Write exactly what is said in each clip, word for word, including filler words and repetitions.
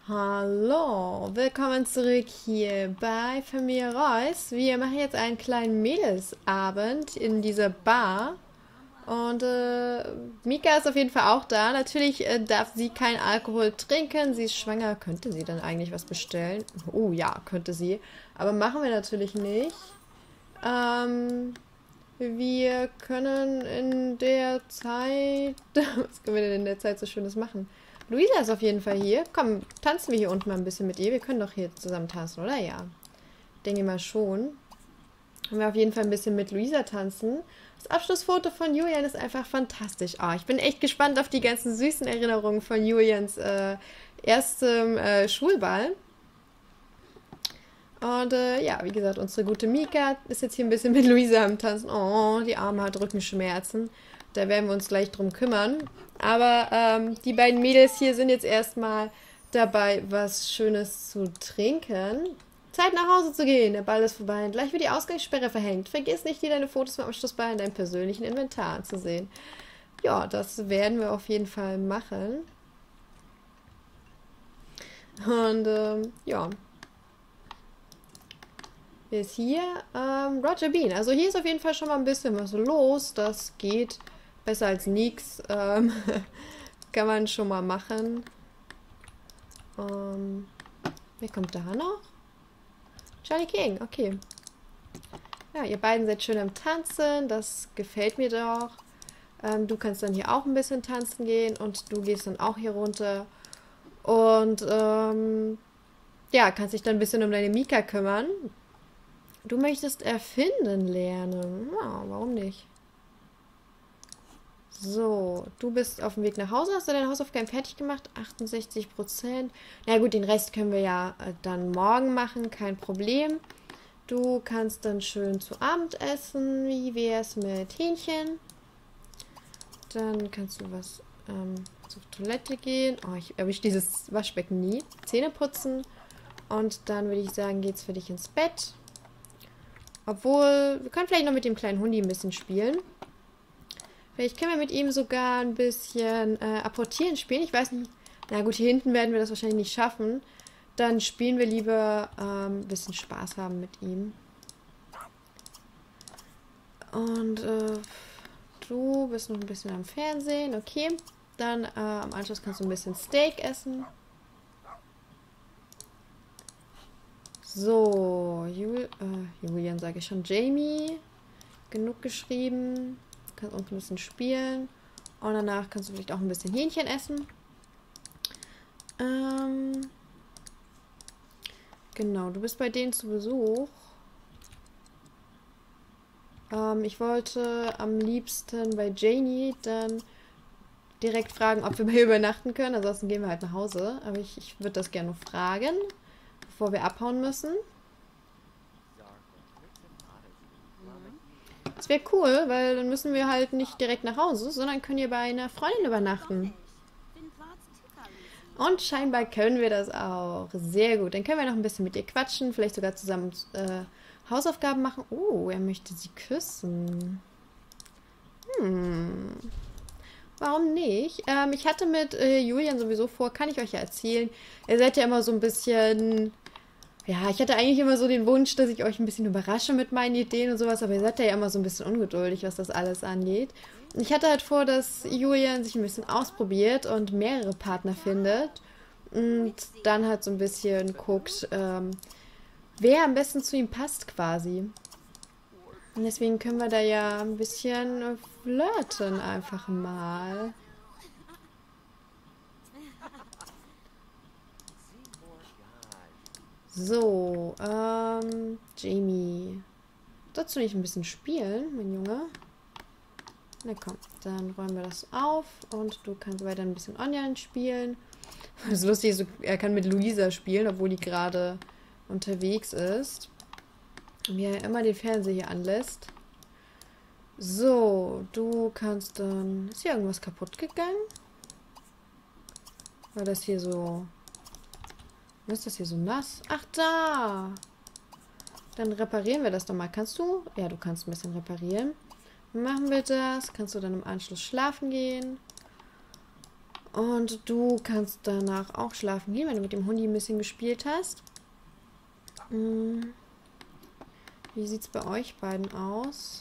Hallo, willkommen zurück hier bei Familie Reus. Wir machen jetzt einen kleinen Mädelsabend in dieser Bar. Und äh, Mika ist auf jeden Fall auch da. Natürlich äh, darf sie keinen Alkohol trinken. Sie ist schwanger. Könnte sie dann eigentlich was bestellen? Oh ja, könnte sie. Aber machen wir natürlich nicht. Ähm, wir können in der Zeit... Was können wir denn in der Zeit so Schönes machen? Luisa ist auf jeden Fall hier. Komm, tanzen wir hier unten mal ein bisschen mit ihr. Wir können doch hier zusammen tanzen, oder? Ja. Denke mal schon. Können wir auf jeden Fall ein bisschen mit Luisa tanzen. Das Abschlussfoto von Julian ist einfach fantastisch. Oh, ich bin echt gespannt auf die ganzen süßen Erinnerungen von Julians äh, erstem äh, Schulball. Und äh, ja, wie gesagt, unsere gute Mika ist jetzt hier ein bisschen mit Luisa am Tanzen. Oh, die Arme hat Rückenschmerzen. Da werden wir uns gleich drum kümmern. Aber ähm, die beiden Mädels hier sind jetzt erstmal dabei, was Schönes zu trinken. Zeit nach Hause zu gehen. Der Ball ist vorbei. Gleich wird die Ausgangssperre verhängt. Vergiss nicht, dir deine Fotos vom Abschlussball in deinem persönlichen Inventar zu sehen. Ja, das werden wir auf jeden Fall machen. Und ähm, ja. Wer ist hier? Ähm, Roger Bean. Also hier ist auf jeden Fall schon mal ein bisschen was los. Das geht besser als nix. Ähm, kann man schon mal machen. Ähm, wer kommt da noch? Charlie King, okay. Ja, ihr beiden seid schön am Tanzen. Das gefällt mir doch. Ähm, du kannst dann hier auch ein bisschen tanzen gehen. Und du gehst dann auch hier runter. Und ähm, ja, kannst dich dann ein bisschen um deine Mika kümmern. Du möchtest erfinden lernen. Ja, warum nicht? So, du bist auf dem Weg nach Hause. Hast du deine Hausaufgaben fertig gemacht? achtundsechzig Prozent. Na gut, den Rest können wir ja äh, dann morgen machen. Kein Problem. Du kannst dann schön zu Abend essen. Wie wär's mit Hähnchen? Dann kannst du was ähm, zur Toilette gehen. Oh, ich erwische dieses Waschbecken nie. Zähne putzen. Und dann würde ich sagen, geht's für dich ins Bett. Obwohl, wir können vielleicht noch mit dem kleinen Hundi ein bisschen spielen. Vielleicht können wir mit ihm sogar ein bisschen äh, apportieren spielen. Ich weiß nicht. Na gut, hier hinten werden wir das wahrscheinlich nicht schaffen. Dann spielen wir lieber ähm, ein bisschen Spaß haben mit ihm. Und äh, du bist noch ein bisschen am Fernsehen. Okay. Dann äh, am Anschluss kannst du ein bisschen Steak essen. So, Jul äh, Julian sage ich schon. Jamie. Genug geschrieben. Kannst auch ein bisschen spielen. Und danach kannst du vielleicht auch ein bisschen Hähnchen essen. Ähm, genau, du bist bei denen zu Besuch. Ähm, ich wollte am liebsten bei Janie dann direkt fragen, ob wir bei ihr übernachten können. Ansonsten gehen wir halt nach Hause. Aber ich, ich würde das gerne fragen, bevor wir abhauen müssen. Das wäre cool, weil dann müssen wir halt nicht direkt nach Hause, sondern können hier bei einer Freundin übernachten. Und scheinbar können wir das auch. Sehr gut. Dann können wir noch ein bisschen mit ihr quatschen, vielleicht sogar zusammen äh, Hausaufgaben machen. Oh, er möchte sie küssen. Hm. Warum nicht? Ähm, ich hatte mit äh, Julian sowieso vor, kann ich euch ja erzählen. Ihr seid ja immer so ein bisschen... Ja, ich hatte eigentlich immer so den Wunsch, dass ich euch ein bisschen überrasche mit meinen Ideen und sowas, aber ihr seid ja immer so ein bisschen ungeduldig, was das alles angeht. Und ich hatte halt vor, dass Julian sich ein bisschen ausprobiert und mehrere Partner findet und dann halt so ein bisschen guckt, ähm, wer am besten zu ihm passt quasi. Und deswegen können wir da ja ein bisschen flirten einfach mal. So, ähm, Jamie. Sollst du nicht ein bisschen spielen, mein Junge? Na komm, dann räumen wir das auf und du kannst weiter ein bisschen Onion spielen. Das Lustige ist, er kann mit Luisa spielen, obwohl die gerade unterwegs ist. Und wie er immer den Fernseher hier anlässt. So, du kannst dann... Ist hier irgendwas kaputt gegangen? War das hier so... Was ist das hier so nass? Ach, da! Dann reparieren wir das doch mal. Kannst du? Ja, du kannst ein bisschen reparieren. Machen wir das. Kannst du dann im Anschluss schlafen gehen. Und du kannst danach auch schlafen gehen, wenn du mit dem Hundi ein bisschen gespielt hast. Hm. Wie sieht es bei euch beiden aus?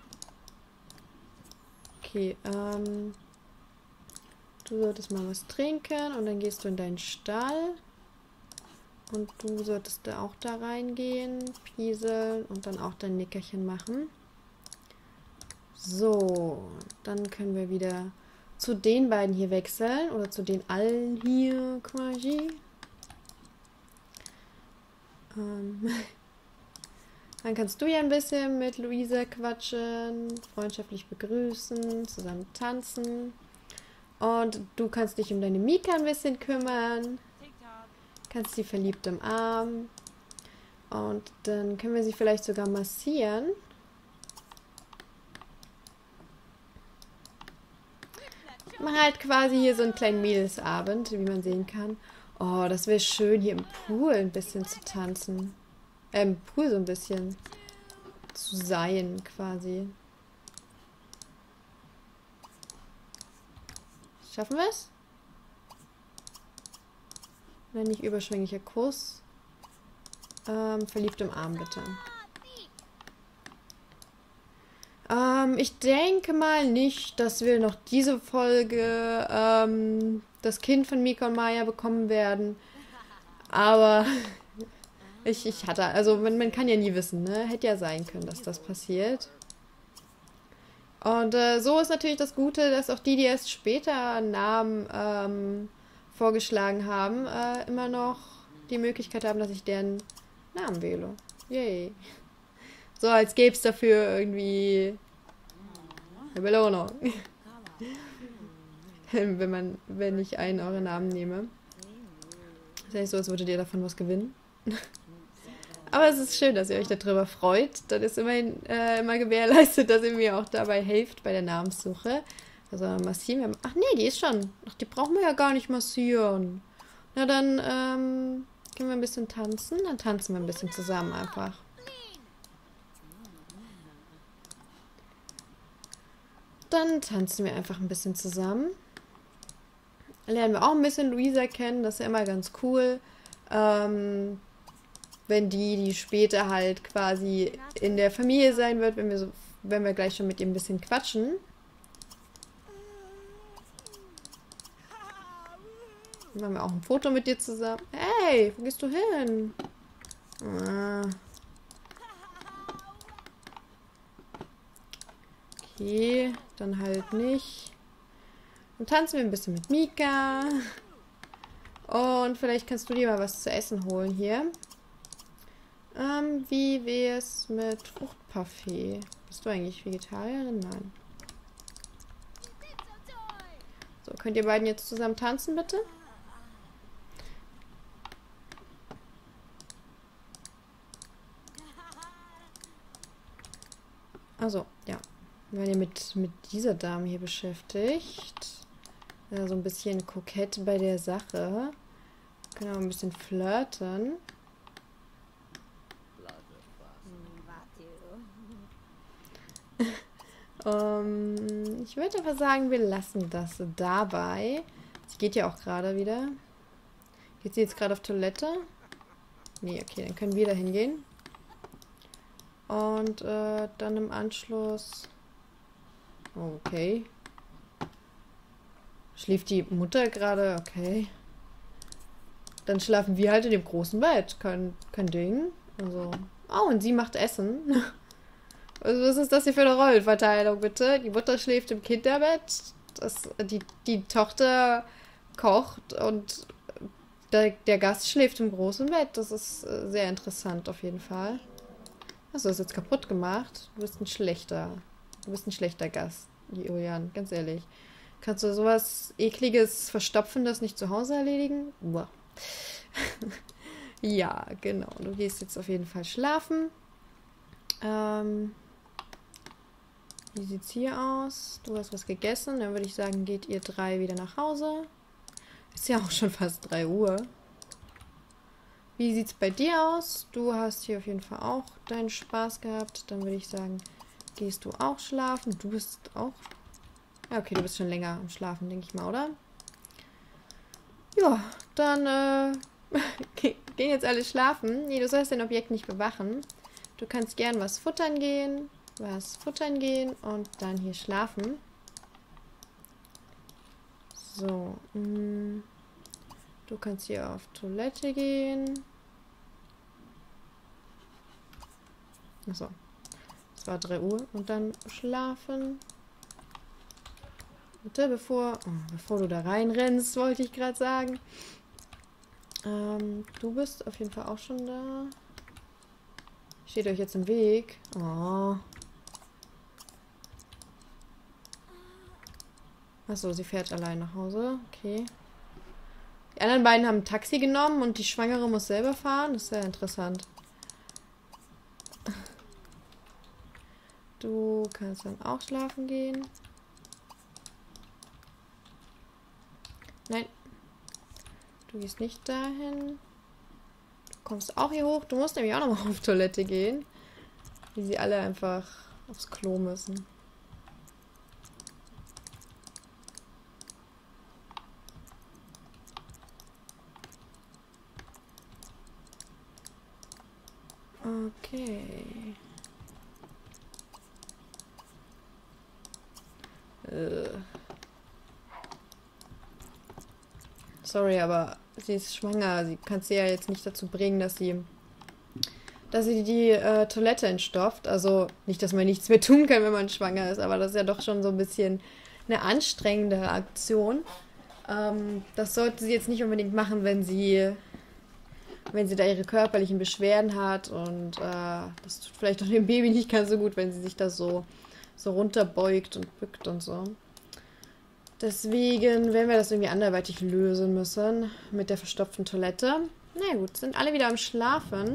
Okay, ähm... du solltest mal was trinken und dann gehst du in deinen Stall. Und du solltest da auch da reingehen, pieseln und dann auch dein Nickerchen machen. So, dann können wir wieder zu den beiden hier wechseln. Oder zu den allen hier quasi. Ähm, dann kannst du ja ein bisschen mit Luisa quatschen, freundschaftlich begrüßen, zusammen tanzen. Und du kannst dich um deine Mika ein bisschen kümmern. Kannst sie verliebt umarmen. Und dann können wir sie vielleicht sogar massieren. Machen halt quasi hier so einen kleinen Mädelsabend, wie man sehen kann. Oh, das wäre schön, hier im Pool ein bisschen zu tanzen. Äh, im Pool so ein bisschen zu sein, quasi. Schaffen wir es? Nein, nicht überschwänglicher Kuss. Ähm, verliebt im Arm, bitte. Ähm, ich denke mal nicht, dass wir noch diese Folge ähm, das Kind von Mika und Maya bekommen werden. Aber ich, ich hatte, also man, man kann ja nie wissen, ne? Hätte ja sein können, dass das passiert. Und äh, so ist natürlich das Gute, dass auch die, die erst später Namen ähm, vorgeschlagen haben, äh, immer noch die Möglichkeit haben, dass ich deren Namen wähle. Yay. So, als gäbe es dafür irgendwie eine Belohnung. wenn man, wenn ich einen eurer Namen nehme. Das ist ja nicht so, als würdet ihr davon was gewinnen. Aber es ist schön, dass ihr euch darüber freut. Dann ist immerhin äh, immer gewährleistet, dass ihr mir auch dabei helft bei der Namenssuche. Also massieren wir. Ach nee, die ist schon. Ach, die brauchen wir ja gar nicht massieren. Na dann ähm, können wir ein bisschen tanzen. Dann tanzen wir ein bisschen zusammen einfach. Dann tanzen wir einfach ein bisschen zusammen. Lernen wir auch ein bisschen Luisa kennen. Das ist ja immer ganz cool. Ähm, wenn die, die später halt quasi in der Familie sein wird, wenn wir so, wenn wir gleich schon mit ihr ein bisschen quatschen. Dann machen wir auch ein Foto mit dir zusammen. Hey, wo gehst du hin? Ah. Okay, dann halt nicht. Dann tanzen wir ein bisschen mit Mika. Und vielleicht kannst du dir mal was zu essen holen hier. Ähm, wie wär's mit Fruchtparfait? Bist du eigentlich Vegetarierin? Nein. So, könnt ihr beiden jetzt zusammen tanzen, bitte? Also, ja. Wir waren ja mit, mit dieser Dame hier beschäftigt. Ja, so ein bisschen kokett bei der Sache. Können auch ein bisschen flirten. um, ich würde aber sagen, wir lassen das dabei. Sie geht ja auch gerade wieder. Geht sie jetzt gerade auf Toilette? Nee, okay, dann können wir da hingehen. Und äh, dann im Anschluss... Okay. Schläft die Mutter gerade? Okay. Dann schlafen wir halt in dem großen Bett. Kein, kein Ding. Also. Oh, und sie macht Essen. Also, was ist das hier für eine Rollenverteilung, bitte? Die Mutter schläft im Kinderbett. Das, die, die Tochter kocht und der, der Gast schläft im großen Bett. Das ist äh, sehr interessant auf jeden Fall. Hast du das jetzt kaputt gemacht? Du bist ein schlechter. Du bist ein schlechter Gast, Julian, ganz ehrlich. Kannst du sowas Ekliges, Verstopfendes nicht zu Hause erledigen? Uah. Ja, genau. Du gehst jetzt auf jeden Fall schlafen. Ähm, wie sieht's hier aus? Du hast was gegessen. Dann würde ich sagen, geht ihr drei wieder nach Hause. Ist ja auch schon fast drei Uhr. Wie sieht's bei dir aus? Du hast hier auf jeden Fall auch deinen Spaß gehabt. Dann würde ich sagen, gehst du auch schlafen? Du bist auch... Ja, okay, du bist schon länger am Schlafen, denke ich mal, oder? Ja, dann äh, gehen jetzt alle schlafen. Nee, du sollst dein Objekt nicht bewachen. Du kannst gern was futtern gehen, was futtern gehen und dann hier schlafen. So, mh. Du kannst hier auf Toilette gehen. Achso, es war drei Uhr und dann schlafen. Bitte, bevor, oh, bevor du da reinrennst, wollte ich gerade sagen. Ähm, du bist auf jeden Fall auch schon da. Steht euch jetzt im Weg. Oh. Achso, sie fährt allein nach Hause. Okay. Die anderen beiden haben ein Taxi genommen und die Schwangere muss selber fahren. Das ist sehr interessant. Du kannst dann auch schlafen gehen. Nein. Du gehst nicht dahin. Du kommst auch hier hoch. Du musst nämlich auch nochmal auf Toilette gehen. Wie sie alle einfach aufs Klo müssen. Okay. Äh. Sorry, aber sie ist schwanger. Sie kann sie ja jetzt nicht dazu bringen, dass sie, dass sie die äh, Toilette entstopft. Also nicht, dass man nichts mehr tun kann, wenn man schwanger ist, aber das ist ja doch schon so ein bisschen eine anstrengende Aktion. Ähm, das sollte sie jetzt nicht unbedingt machen, wenn sie, wenn sie da ihre körperlichen Beschwerden hat und äh, das tut vielleicht auch dem Baby nicht ganz so gut, wenn sie sich da so, so runterbeugt und bückt und so. Deswegen werden wir das irgendwie anderweitig lösen müssen mit der verstopften Toilette. Na gut, sind alle wieder am Schlafen.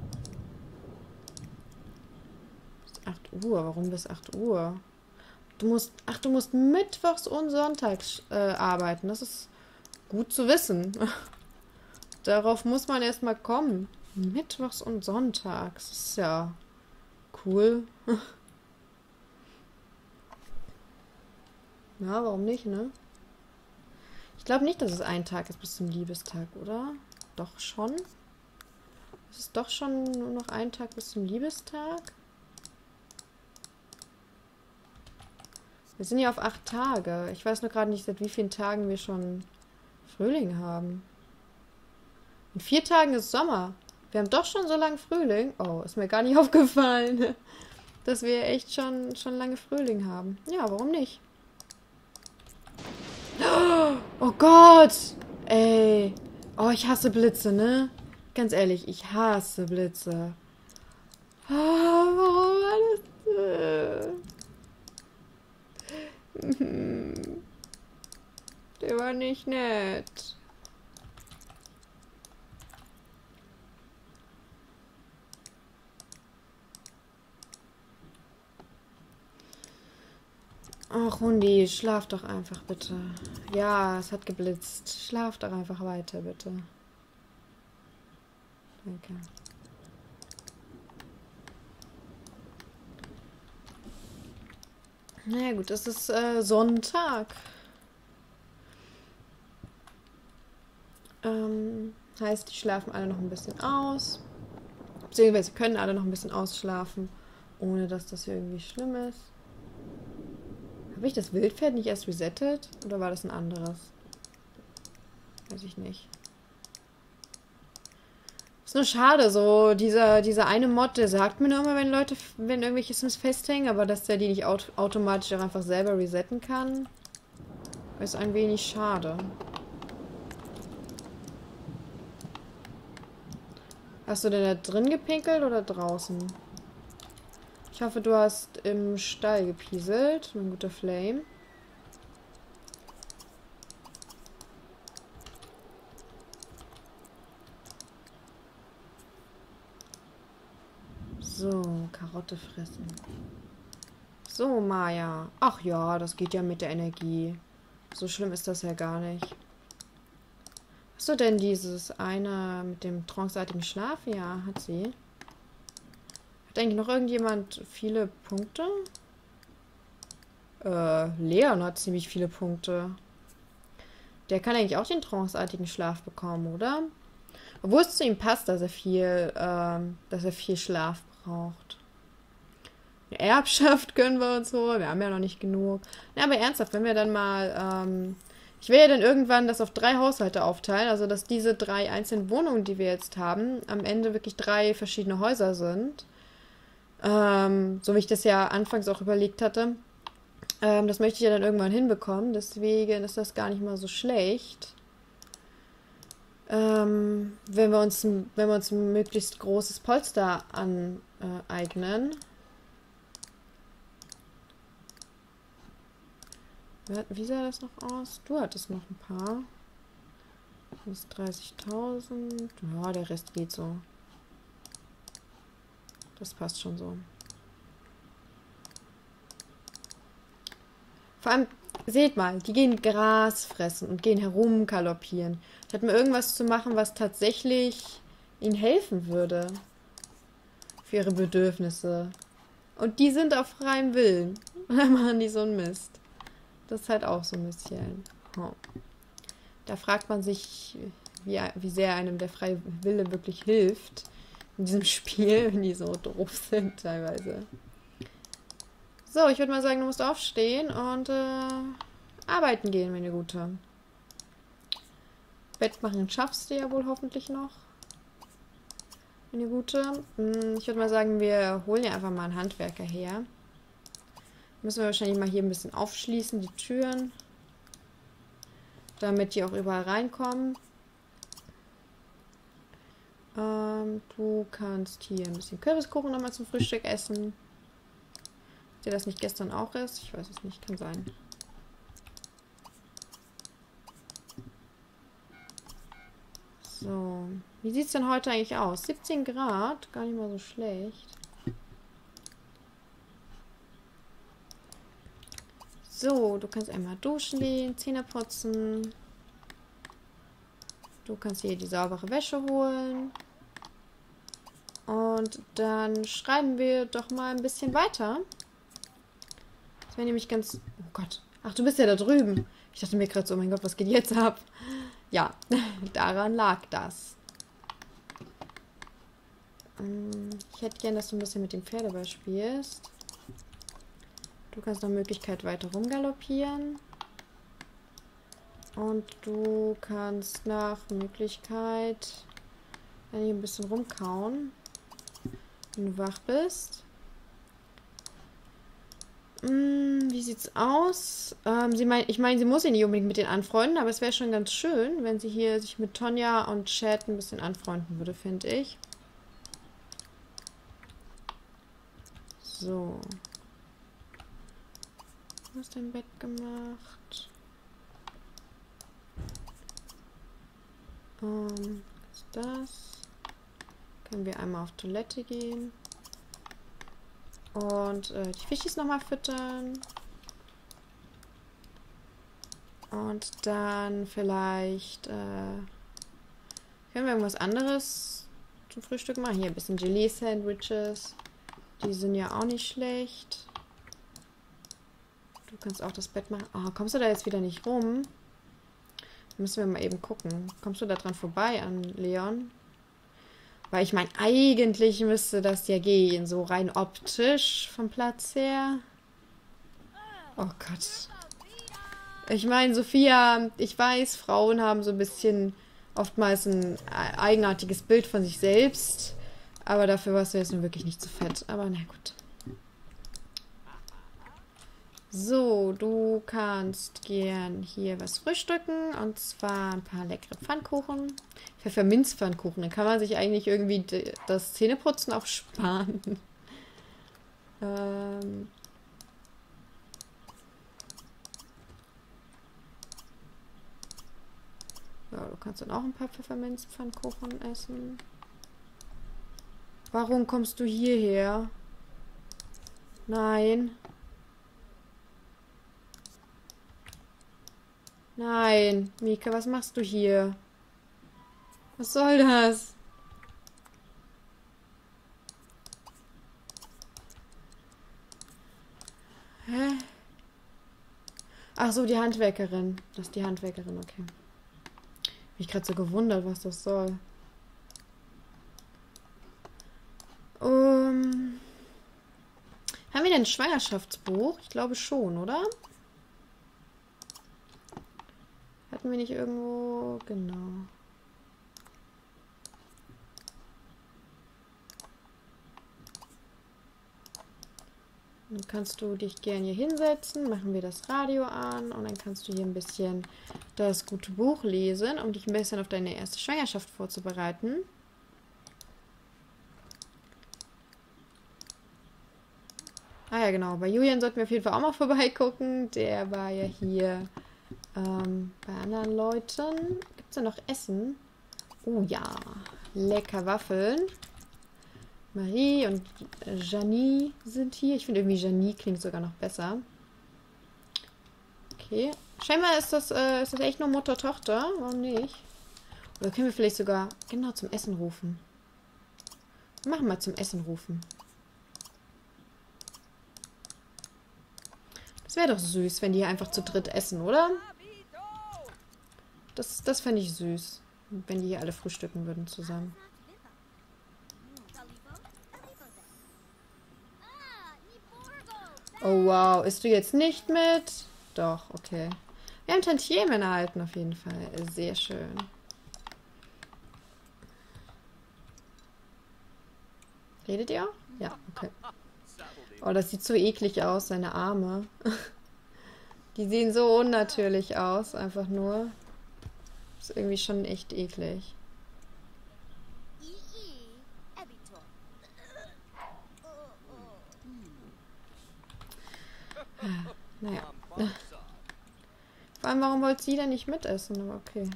Bis acht Uhr, warum bis acht Uhr? Du musst, ach, du musst mittwochs und sonntags äh, arbeiten. Das ist gut zu wissen. Darauf muss man erstmal kommen. Mittwochs und sonntags. Das ist ja cool. Ja, warum nicht, ne? Ich glaube nicht, dass es ein Tag ist bis zum Liebestag, oder? Doch schon? Es ist doch schon nur noch ein Tag bis zum Liebestag? Wir sind ja auf acht Tage. Ich weiß nur gerade nicht, seit wie vielen Tagen wir schon Frühling haben. In vier Tagen ist Sommer. Wir haben doch schon so lange Frühling. Oh, ist mir gar nicht aufgefallen, dass wir echt schon, schon lange Frühling haben. Ja, warum nicht? Oh Gott! Ey. Oh, ich hasse Blitze, ne? Ganz ehrlich, ich hasse Blitze. Oh, warum war das? Der war nicht nett. Ach, Hundi, schlaf doch einfach bitte. Ja, es hat geblitzt. Schlaf doch einfach weiter, bitte. Danke. Na ja, gut, es ist äh, Sonntag. Ähm, heißt, die schlafen alle noch ein bisschen aus. Beziehungsweise können alle noch ein bisschen ausschlafen, ohne dass das irgendwie schlimm ist. Habe ich das Wildpferd nicht erst resettet? Oder war das ein anderes? Weiß ich nicht. Ist nur schade, so dieser, dieser eine Mod, der sagt mir nur immer, wenn Leute, wenn irgendwelche Sims festhängen, aber dass der die nicht aut automatisch auch einfach selber resetten kann, ist ein wenig schade. Hast du denn da drin gepinkelt oder draußen? Ich hoffe, du hast im Stall gepieselt, mein guter Flame. So, Karotte fressen. So, Maya. Ach ja, das geht ja mit der Energie. So schlimm ist das ja gar nicht. Hast du denn dieses eine mit dem tranceartigen Schlaf? Ja, hat sie. Hat eigentlich noch irgendjemand viele Punkte? Äh, Leon hat ziemlich viele Punkte. Der kann eigentlich auch den tranceartigen Schlaf bekommen, oder? Obwohl es zu ihm passt, dass er viel, ähm, dass er viel Schlaf braucht. Eine Erbschaft können wir uns holen. Wir haben ja noch nicht genug. Ja, aber ernsthaft, wenn wir dann mal, ähm, ich will ja dann irgendwann das auf drei Haushalte aufteilen, also dass diese drei einzelnen Wohnungen, die wir jetzt haben, am Ende wirklich drei verschiedene Häuser sind. Ähm, so wie ich das ja anfangs auch überlegt hatte. Ähm, das möchte ich ja dann irgendwann hinbekommen. Deswegen ist das gar nicht mal so schlecht. Ähm, wenn wir uns, ein- wenn wir uns ein möglichst großes Polster aneignen. Wie sah das noch aus? Du hattest noch ein paar. Das ist dreißigtausend. Ja, der Rest geht so. Das passt schon so. Vor allem, seht mal, die gehen Gras fressen und gehen herumkaloppieren. Statt mal irgendwas zu machen, was tatsächlich ihnen helfen würde. Für ihre Bedürfnisse. Und die sind auf freiem Willen. Und dann machen die so einen Mist. Das ist halt auch so ein bisschen. Oh. Da fragt man sich, wie, wie sehr einem der freie Wille wirklich hilft. In diesem Spiel, wenn die so doof sind teilweise. So, ich würde mal sagen, du musst aufstehen und äh, arbeiten gehen, meine Gute. Bett machen schaffst du ja wohl hoffentlich noch. Meine Gute. Hm, ich würde mal sagen, wir holen ja einfach mal einen Handwerker her. Müssen wir wahrscheinlich mal hier ein bisschen aufschließen, die Türen. Damit die auch überall reinkommen. Ähm, du kannst hier ein bisschen Kürbiskuchen nochmal zum Frühstück essen. Dir das nicht gestern auch ist? Ich weiß es nicht, kann sein. So, wie sieht es denn heute eigentlich aus? siebzehn Grad, gar nicht mal so schlecht. So, du kannst einmal duschen gehen, Zähne putzen. Du kannst hier die saubere Wäsche holen. Und dann schreiben wir doch mal ein bisschen weiter. Das wäre nämlich ganz... Oh Gott. Ach, du bist ja da drüben. Ich dachte mir gerade so, oh mein Gott, was geht jetzt ab? Ja, daran lag das. Ich hätte gern, dass du ein bisschen mit dem Pferdeball spielst. Du kannst nach Möglichkeit weiter rumgaloppieren. Und du kannst nach Möglichkeit hier ein bisschen rumkauen, wenn du wach bist. Hm, wie sieht's aus? Ähm, sie mein, ich meine, sie muss sich nicht unbedingt mit denen anfreunden, aber es wäre schon ganz schön, wenn sie hier sich mit Tonja und Chad ein bisschen anfreunden würde, finde ich. So. Du hast dein Bett gemacht. Ähm, was ist das? Können wir einmal auf Toilette gehen. Und äh, die Fischis nochmal füttern. Und dann vielleicht äh, können wir irgendwas anderes zum Frühstück machen. Hier ein bisschen Gelee-Sandwiches. Die sind ja auch nicht schlecht. Du kannst auch das Bett machen. Oh, kommst du da jetzt wieder nicht rum? Müssen wir mal eben gucken. Kommst du da dran vorbei an Leon? Weil ich meine, eigentlich müsste das ja gehen. So rein optisch vom Platz her. Oh Gott. Ich meine, Sophia, ich weiß, Frauen haben so ein bisschen oftmals ein eigenartiges Bild von sich selbst. Aber dafür warst du jetzt nun wirklich nicht zu fett. Aber na gut. So, du kannst gern hier was frühstücken. Und zwar ein paar leckere Pfannkuchen. Pfefferminzpfannkuchen. Dann kann man sich eigentlich irgendwie das Zähneputzen auch sparen. ähm... Ja, du kannst dann auch ein paar Pfefferminzpfannkuchen essen. Warum kommst du hierher? Nein. Nein. Mika, was machst du hier? Was soll das? Hä? Ach so, die Handwerkerin. Das ist die Handwerkerin, okay. Mich gerade so gewundert, was das soll. Um, haben wir denn ein Schwangerschaftsbuch? Ich glaube schon, oder? Hatten wir nicht irgendwo... Genau. Dann kannst du dich gerne hier hinsetzen, machen wir das Radio an und dann kannst du hier ein bisschen das gute Buch lesen, um dich ein bisschen auf deine erste Schwangerschaft vorzubereiten. Ah ja, genau. Bei Julian sollten wir auf jeden Fall auch mal vorbeigucken. Der war ja hier ähm, bei anderen Leuten. Gibt es da noch Essen? Oh ja, lecker Waffeln. Marie und Janie sind hier. Ich finde irgendwie Janie klingt sogar noch besser. Okay. Scheinbar ist das, äh, ist das echt nur Mutter-Tochter. Warum nicht? Oder können wir vielleicht sogar genau zum Essen rufen? Wir machen mal zum Essen rufen. Das wäre doch süß, wenn die hier einfach zu dritt essen, oder? Das, das fände ich süß. Wenn die hier alle frühstücken würden zusammen. Oh wow, isst du jetzt nicht mit? Doch, okay. Wir haben Tantiemen erhalten auf jeden Fall. Sehr schön. Redet ihr? Ja, okay. Oh, das sieht so eklig aus, seine Arme. Die sehen so unnatürlich aus, einfach nur. Ist irgendwie schon echt eklig. Naja. Vor allem, warum wollte sie denn nicht mitessen? Aber okay.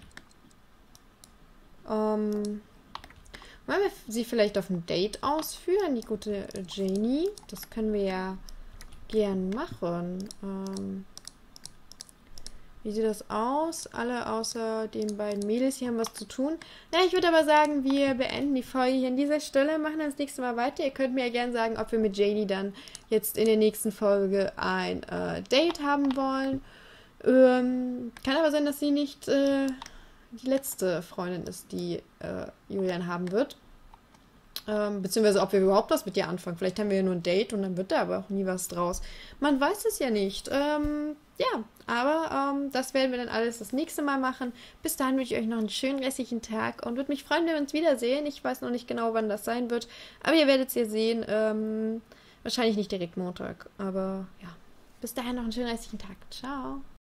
Ähm, wollen wir sie vielleicht auf ein Date ausführen, die gute Janie? Das können wir ja gern machen. Ähm, wie sieht das aus? Alle außer den beiden Mädels hier haben was zu tun. Ja, ich würde aber sagen, wir beenden die Folge hier an dieser Stelle, machen das nächste Mal weiter. Ihr könnt mir ja gerne sagen, ob wir mit Janie dann jetzt in der nächsten Folge ein äh, Date haben wollen. Ähm, kann aber sein, dass sie nicht äh, die letzte Freundin ist, die äh, Julian haben wird. Ähm, beziehungsweise ob wir überhaupt was mit ihr anfangen. Vielleicht haben wir ja nur ein Date und dann wird da aber auch nie was draus. Man weiß es ja nicht. Ähm, ja, aber ähm, das werden wir dann alles das nächste Mal machen. Bis dahin wünsche ich euch noch einen schönen restlichen Tag und würde mich freuen, wenn wir uns wiedersehen. Ich weiß noch nicht genau, wann das sein wird, aber ihr werdet es ja sehen. Ähm, wahrscheinlich nicht direkt Montag, aber ja. Bis dahin noch einen schönen restlichen Tag. Ciao.